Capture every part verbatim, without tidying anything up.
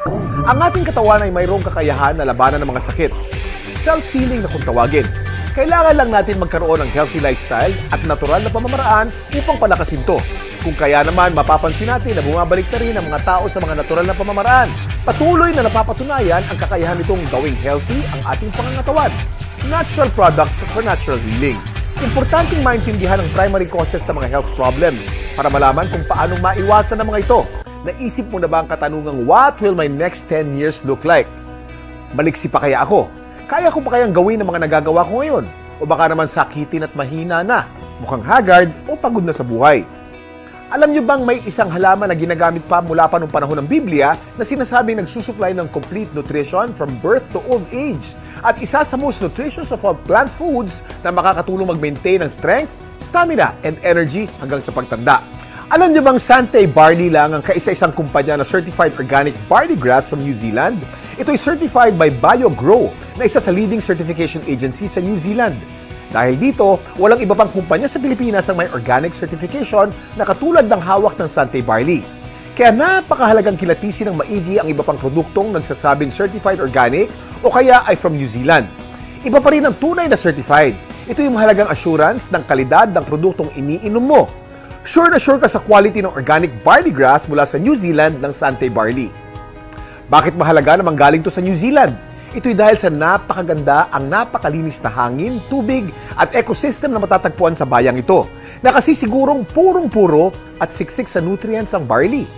Ang ating katawan ay mayroong kakayahan na labanan ng mga sakit. Self-healing na kung tawagin. Kailangan lang natin magkaroon ng healthy lifestyle at natural na pamamaraan upang palakasin to. Kung kaya naman, mapapansin natin na bumabalik na rin ang mga tao sa mga natural na pamamaraan. Patuloy na napapatunayan ang kakayahan nitong gawing healthy ang ating pangangatawan. Natural products for natural healing. Importanteng maintindihan ang primary causes ng mga health problems para malaman kung paano maiwasan ang mga ito. Naisip mo na ba ang katanungang, what will my next ten years look like? Maliksi pa kaya ako? Kaya ko pa kayang gawin ang mga nagagawa ko ngayon? O baka naman sakitin at mahina na, mukhang haggard o pagod na sa buhay? Alam niyo bang may isang halaman na ginagamit pa mula pa noong panahon ng Biblia na sinasabing nagsusupply ng complete nutrition from birth to old age? At isa sa most nutritious of all plant foods na makakatulong mag-maintain ng strength, stamina, and energy hanggang sa pagtanda. Alam niyo bang Sante Barley lang ang kaisa-isang kumpanya na certified organic barley grass from New Zealand? Ito ay certified by BioGrow na isa sa leading certification agency sa New Zealand. Dahil dito, walang iba pang kumpanya sa Pilipinas ang may organic certification na katulad ng hawak ng Sante Barley. Kaya napakahalagang kilatisin ng maigi ang iba pang produktong nagsasabing certified organic o kaya ay from New Zealand. Iba pa rin ang tunay na certified. Ito yung mahalagang assurance ng kalidad ng produktong iniinom mo. Sure na sure ka sa quality ng organic barley grass mula sa New Zealand ng Sante Barley. Bakit mahalaga na manggaling to sa New Zealand? Ito'y dahil sa napakaganda ang napakalinis na hangin, tubig at ecosystem na matatagpuan sa bayang ito na kasi sigurong purong-puro at siksik sa nutrients ang barley.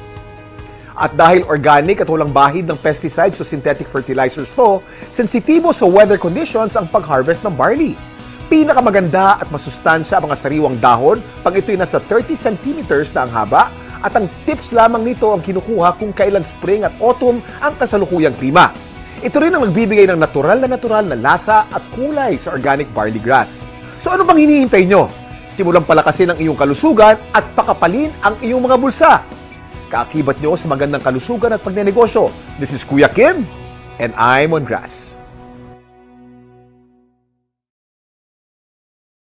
At dahil organic at walang bahid ng pesticides o synthetic fertilizers to, sensitibo sa weather conditions ang pag-harvest ng barley. Pinakamaganda at masustansya ang mga sariwang dahon pag ito'y nasa thirty centimeters na ang haba at ang tips lamang nito ang kinukuha kung kailan spring at autumn ang kasalukuyang klima. Ito rin ang nagbibigay ng natural na natural na lasa at kulay sa organic barley grass. So ano bang hinihintay nyo? Simulang palakasin ang iyong kalusugan at pakapalin ang iyong mga bulsa. Kaakibat nyo sa magandang kalusugan at pagnenegosyo. This is Kuya Kim, and I'm on grass.